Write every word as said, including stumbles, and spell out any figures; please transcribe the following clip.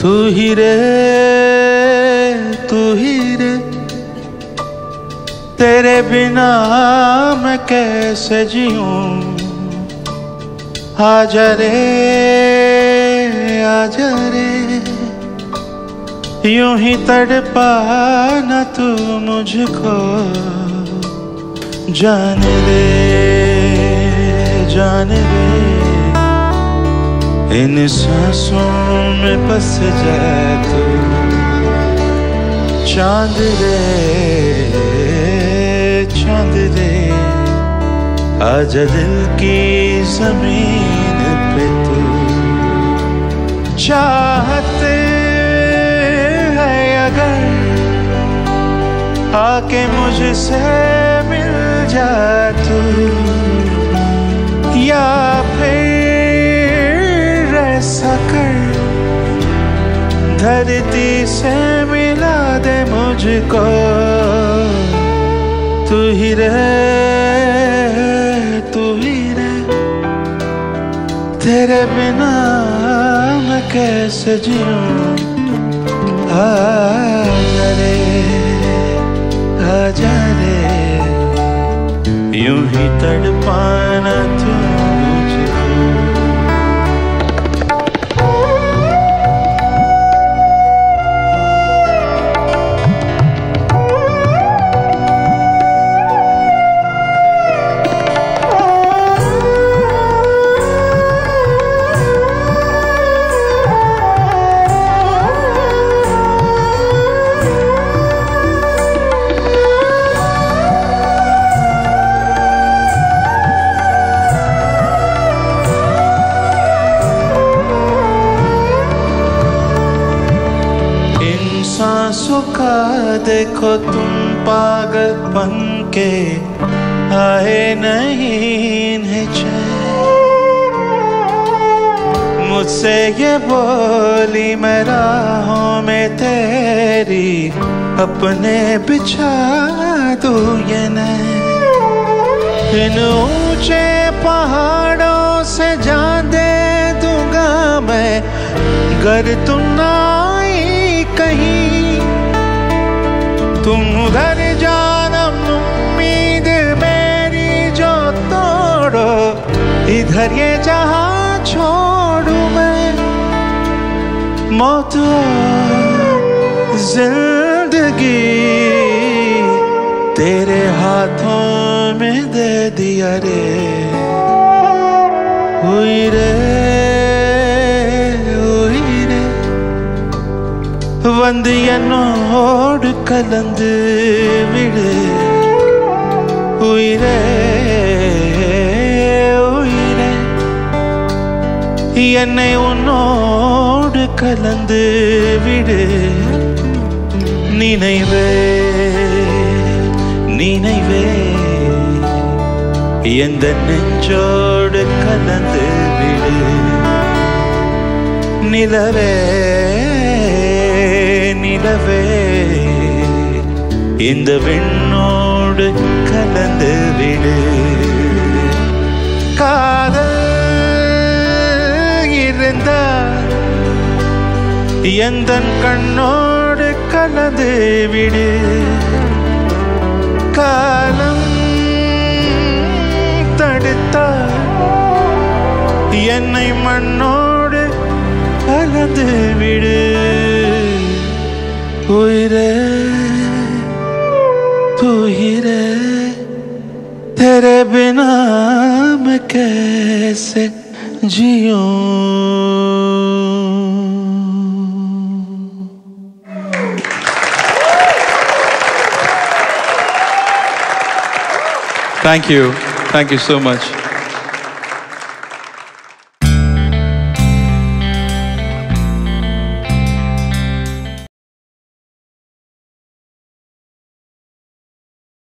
तू ही रे तू ही रे, तेरे बिना मैं कैसे जीऊं। आजा रे आजा रे, यूं ही तड़पाना तू मुझको। जाने दे जाने दे, इन सांसों में बस जाए तू। चांद रे चांद रे, आजा दिल की जमीन पे तू। चाहते है अगर आके मुझसे मिल जा तू, या फिर ऐसा कर धरती से मिला दे मुझको। तू ही रे तू ही रे, तेरे बिना मैं कैसे जीऊं। आजा रे आजा रे, यूं ही तड़पाना तू मुझको। सांसों का देखो तुम पागल बन के आए नहीं इन्हें चैन। मुझसे ये बोली मैं राहों में तेरी अपने बिछा दूं ये नैन। इन ऊंचे पहाड़ों से जान दे दूंगा मैं, गर तुम ना कहीं। तुम उधर जाना उम्मीद मेरी जो तोड़ो, इधर ये जहां छोड़ू मैं। मौत जिंदगी तेरे हाथों में दे दिया रे। हुई रे வந்து என்னோடு கலந்து விடு உயிரே உயிரே, என்னை உன்னோடு கலந்து விடு நினைவே நினைவே, எந்த நெஞ்சோடு கலந்து விடு நிலவே நிலவே, இந்த விண்ணோடு கலந்து விடு. காதல் இருந்தால் எந்தன் கண்ணோடு கலந்து விடு. காலம் தடுத்தால் என்னை மண்ணோடு கலந்து விடு. उइरे तू ही रे, तेरे बिना मैं कैसे जीऊं. Thank you. Thank you so much.